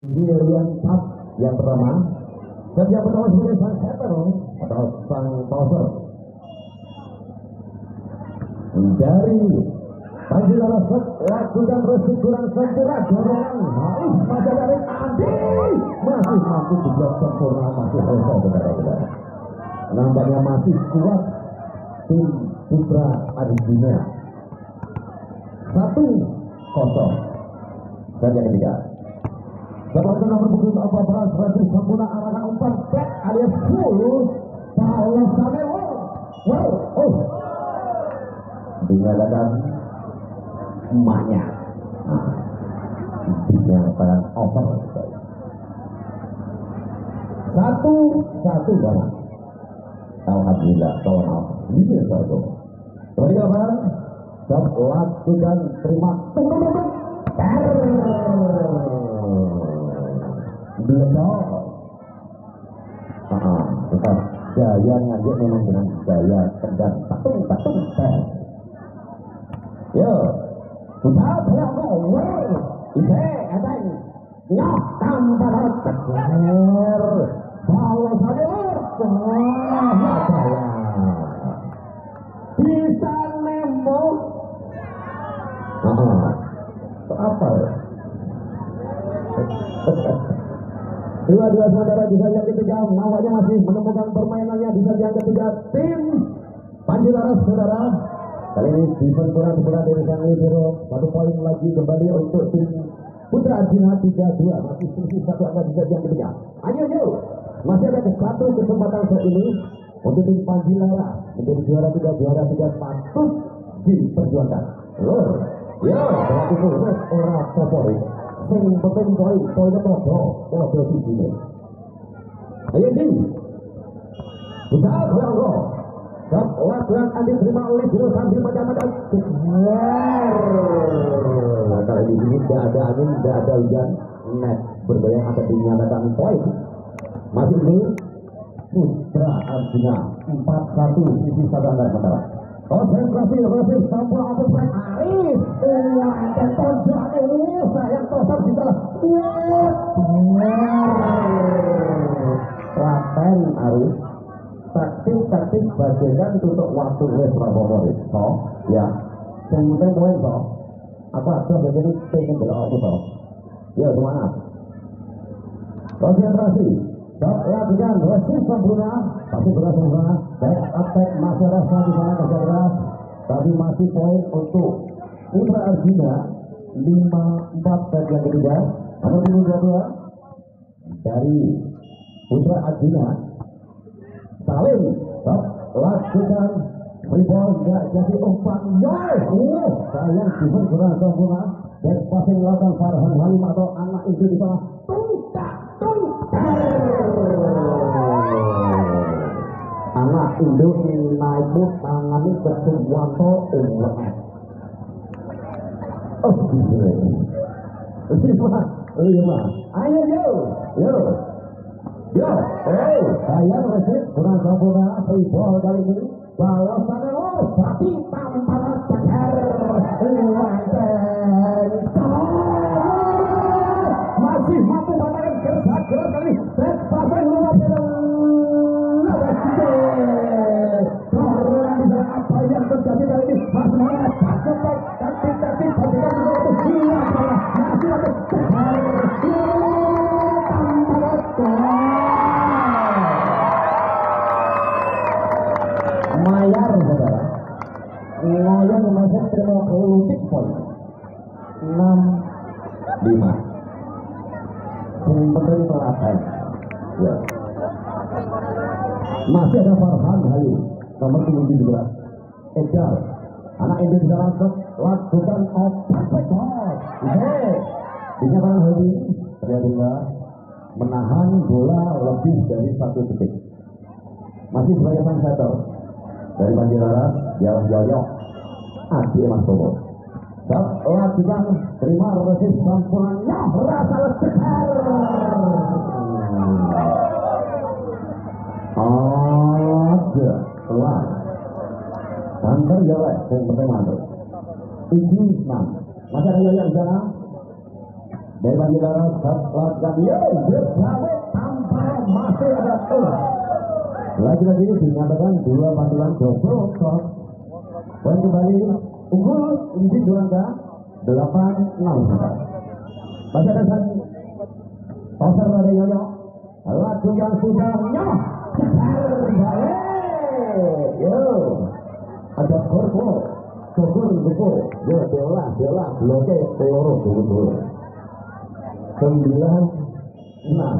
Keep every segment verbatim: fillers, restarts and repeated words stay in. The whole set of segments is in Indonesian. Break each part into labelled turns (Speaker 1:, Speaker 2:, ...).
Speaker 1: William Pat yang pertama, dan yang pertama sebagai sang setter atau sang tosser dari Panjila Set lakukan resik kurang sempurna dorongan Haris pada dari Andi masih mampu dibuat sempurna masih selesai saudara-saudara. Nampaknya masih kuat tim Putra Arjuna. Satu kosong. Dan yang ketiga, setelah nomor punggung apa beras resik sempurna arahkan umpan back alias full balasannya wow wow oh dinyatakan emaknya nah, dinyatakan over satu satu banget. Alhamdulillah kawan apa ini satu beri kabar dan lakukan terima tunggu tunggu beledor ah tetap gaya ngajak memang dengan gaya tegang tatung tatung tel yo sudah saya ngomong ise edeng nyok tanpa harus ceker balas aja wah ya saya bisa nembok ah apa ya dua-dua saudara di sajian ketiga nampaknya masih menemukan permainannya di sajian ketiga tim Panjilaras saudara. Kali ini Steven kurang berat dari sang libero. Satu poin lagi kembali untuk tim Putra Arjuna tiga dua masih selisih satu angka di sajian ketiga. Ayo yo masih ada satu kesempatan saat ini untuk tim Panjilaras menjadi juara tiga juara tiga patut diperjuangkan. Lur yo berarti terus orang favorit sing penting poin poinnya podo podo di sini. Ayo nih, sudah beranggo. Dan lakukan andi terima oleh Biro sambil macam-macam. Kali ini tidak ada angin, tidak ada hujan, net bergoyang akan dinyatakan poin. Masih ini Putra Arjuna empat satu sisi satu angka sementara. Konsentrasi resik sampul abu baik Arif uang dan tonjok ini sayang tosar di salah Klaten Arif taktik-taktik bagian untuk waktu wes favorit so ya kemudian poin so apa ada bagian ini pengen belok aku so ya semangat konsentrasi lakukan resik sempurna tapi berat sempurna baik attack masih rasa di sana kerja keras tapi masih poin untuk Putra Arjuna lima empat bagian ketiga nomor dua dua dari Putra Arjuna Salim lakukan rebound gak jadi umpan yoy uh, sayang Steven kurang sempurna dan passing lakukan Farhan Halim atau anak itu di sana tungkak tungkak anak Indo naik tangannya bersuwanto umur oh gila ini mah ayo yo yo yo hey saya resik kurang sempurna rebound kali ini balasannya oh tapi tanpa ceker masih mampu mengatakan kerja keras kali ini dan pasang luar apa yang terjadi kali ini masih mengatak cepat taktik-taktik bagikan untuk gila malah masih ada Mayar saudara Ngoyang masih terima kelutik poin enam lima penting telaten ya masih ada Farhan Halim nomor tujuh belas Edgar anak Indonesia langsung lakukan open shot hehe dinyatakan Halim ternyata menahan bola lebih dari satu detik masih sebagai sang setter dari Panjilaras jalan-jalan Adi Mas Tomo dan lakukan terima resip sempurnanya rasa lecer ada pelan banter jawab yang penting mantul tujuh enam masih ada yang di sana dari Banjilaras lakukan yo bersama tanpa masih ada tuh lagi-lagi dinyatakan dua pantulan double shot. Poin kembali unggul di dua angka delapan enam. Masih ada satu toser dari Yoyo lakukan sudah nyoh balik yo ada korpo korpo korpo yo bola bola bloke peluru dulu sembilan enam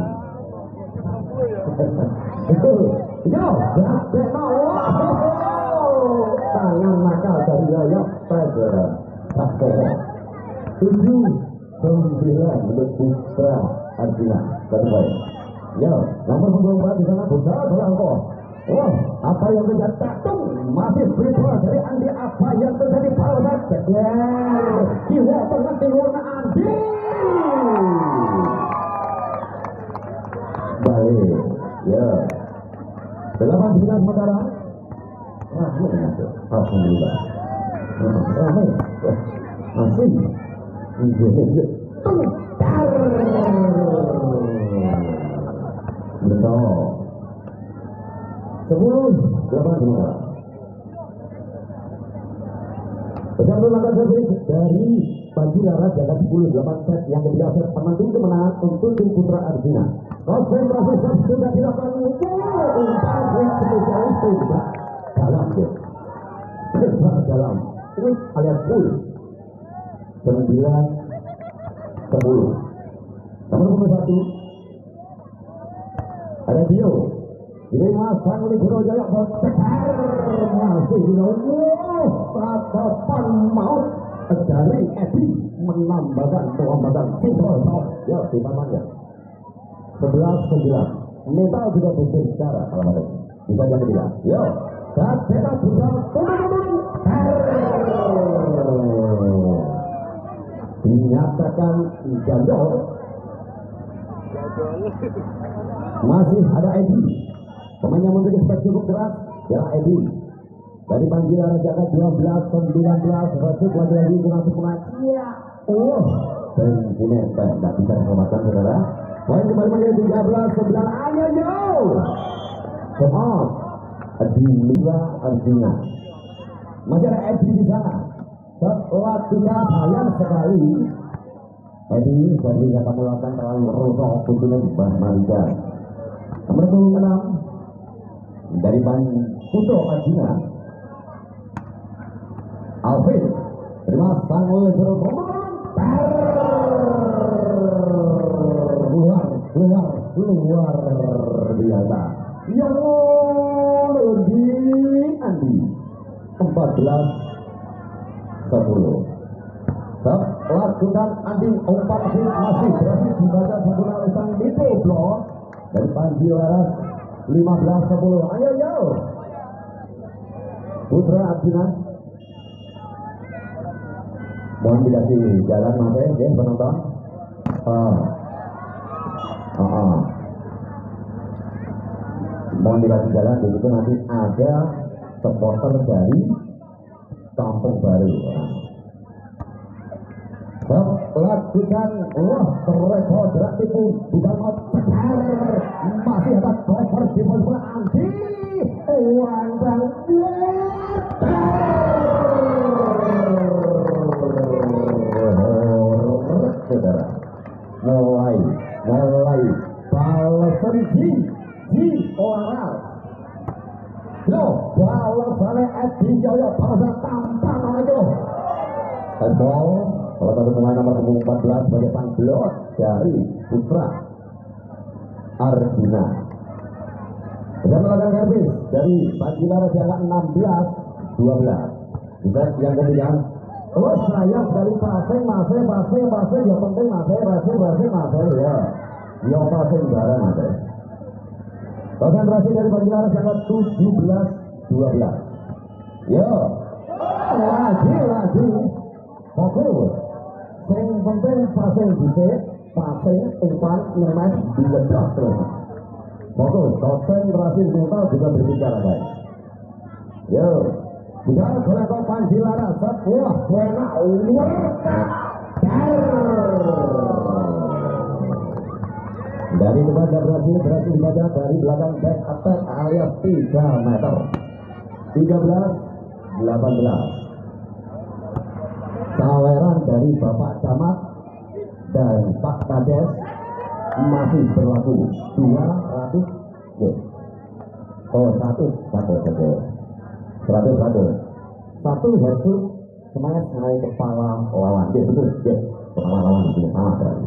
Speaker 1: itu yo berapa nol tangan nakal dari Yoyo pada tujuh sembilan untuk Putra Arjuna terbaik. Yo nomor punggung empat di sana Putra Belangko. Oh apa yang terjadi tatung masih berubah dari Andi apa yang terjadi pada ceker jiwa pengerti warna Andi balik ya delapan sembilan sementara ramai masuk alhamdulillah ramai masih betul sepuluh delapan sementara bersama langkah servis dari Banjilaras jaga sepuluh delapan set yang ketiga set penentu kemenangan untuk tim Putra Arjuna. Konsentrasi set sudah dilakukan umpan swing spesialis juga dalam ya terbang dalam swing alias full sembilan sepuluh nomor punggung satu ada Dio ini masang oleh Bro Jaya bercekar masih di nomor tatapan maut dari Edi menambahkan pengamatan single top ya di taman ya sebelas sembilan metal juga bisa bicara kalau ada bisa jadi tidak yo dan beda juga dinyatakan gagal masih ada Edi pemain yang memiliki spek cukup keras ya Edi dari Banjilaras jaga dua belas sembilan belas resik lagi-lagi kurang sempurna iya oh dan ini tidak bisa diselamatkan saudara poin kembali menjadi tiga belas sembilan ayo yo come on Edi Lila Arjuna masih ada Edi di sana setelah tiga sayang sekali Edi dan bisa kamu lakukan terlalu rusak tentunya Mbah Malika nomor puluh enam dari Ban Putra Arjuna Alvin terima sang oleh Bro luar luar luar biasa yang lebih Andi empat belas sepuluh lakukan Andi umpan hit masih berhasil dibaca sempurna oleh sang Dito Blok dari Banjilaras lima belas sepuluh ayo yo Putra Arjuna mohon dikasih jalan mas ya penonton oh. Oh, oh. mohon dikasih jalan di situ nanti ada supporter dari Kampung Baru Bob lakukan wah terrekod berarti pun bukan mau tegar masih ada cover di bola Andi uang dan saudara mulai mulai balasan di di orang lo balasannya Edi Yoyo balasan tampang lagi lo ball salah satu pemain nomor empat belas sebagai pangblok dari Putra Arjuna dan melakukan servis dari Banjilaras jaga enam belas dua belas bisa yang ketiga oh saya dari paseng masing masing masing ya penting masing masing masing masing ya ya paseng barang masing konsentrasi dari Banjilaras jaga tujuh belas dua belas yo lagi lagi fokus yang penting paseng bisa paseng umpan ngemes diledak terus fokus konsentrasi mental juga berbicara guys yo bicara kelihatan Banjilaras sebuah buena luar Dari depan dia berhasil berhasil dibaca dari belakang back attack alias tiga meter. Tiga belas delapan belas. Saweran dari Bapak Camat dan Pak Kades masih berlaku dua ratus. Oh satu satu satu seratus satu satu versus semangat naik kepala lawan. Ya betul ya, kepala lawan itu sama sekali.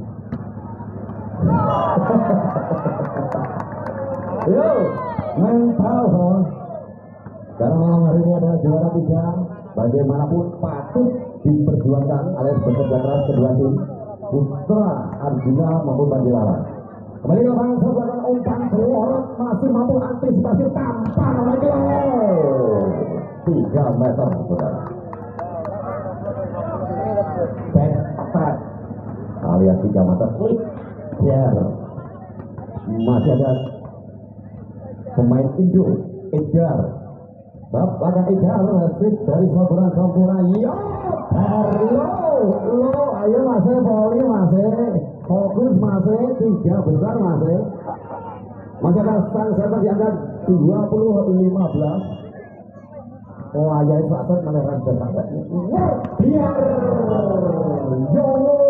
Speaker 1: Yo mental hon. Karena malam hari ini adalah juara tiga, bagaimanapun patut diperjuangkan alias bekerja keras kedua tim Putra Arjuna maupun Bandilaran. Kembali ke lapangan sebelah umpan Selorot masih mampu antisipasi tampar lagi tiga meter saudara. Back attack alias tiga meter klik biar masih ada pemain Indo Edgar bab belakang Edgar hasil dari Sampurna Sampurna yo Herlo lo ayo masih volley masih fokus masih tiga besar masih masih ada sang setter diangkat dua puluh lima belas. Oh aja saat menerang besar biar yo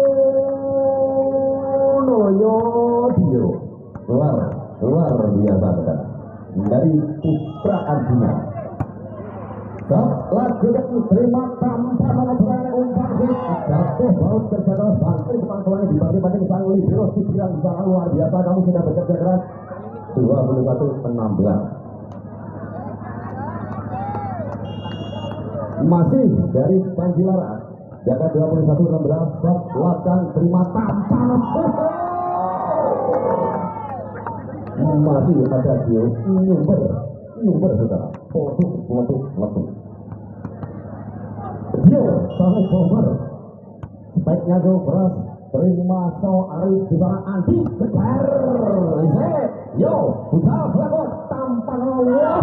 Speaker 1: no yo dio luar luar biasa kan dari Putra Arjuna. Lagu yang terima tanpa mengejarkan umpan jatuh baut terjatuh bangkit pangkulannya dibanding-banding sang libero pikiran sangat luar biasa. Kamu sudah bekerja keras. Dua puluh satu enam belas. Masih dari Panjilaras jaga dua puluh satu enam belas. Lakukan terima tanpa masih ada dia nyumber nyumber saudara foto foto foto dia sangat bomber baiknya do beras terima so Arif di sana Andi kejar yo putar belakang tanpa nolak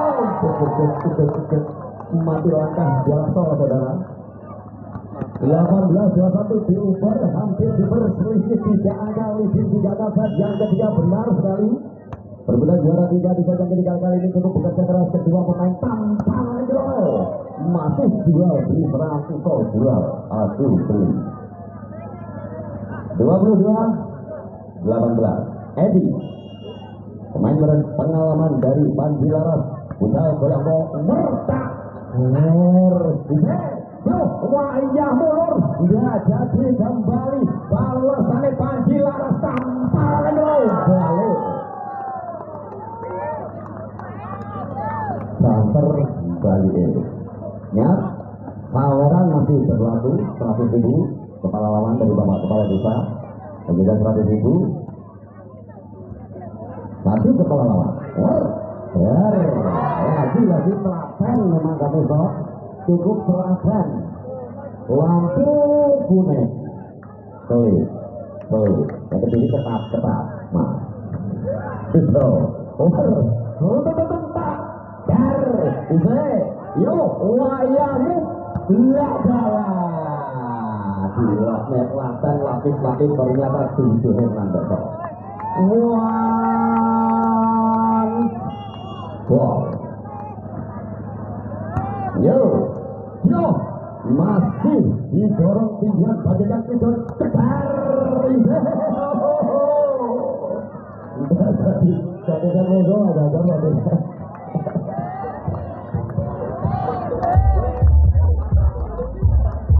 Speaker 1: mati langkah biasa saudara. Delapan belas dua puluh satu diuber hampir diperselisih tiga angka leading tiga angka yang ketiga benar sekali. Berbeda juara tiga di babak ketiga kali ini cukup bekerja keras kedua pemain tampang itu masih duel beri seratus duel adu beri. Dua puluh dua delapan belas. Edi pemain berpengalaman dari Bandilaras Putal goyang bol mertak bisa wayah mulur nggak jadi kembali balasannya Bandilaras tampar balik santer balik ini nyat tawaran masih berlaku seratus ribu kepala lawan dari Bapak Kepala Desa dan juga seratus ribu satu kepala lawan lagi-lagi telaten memang kamu sok cukup telaten lampu kuning kelip kelip yang kedua ketat ketat nah itu over untuk tempat dar bisa yo wayahmu tidak jalan gila telaten lapis-lapis ternyata tujuh nanda sok one wow yo yo masih didorong tinggian bagian pidon cegar udah jadi jadi kan logo ada ada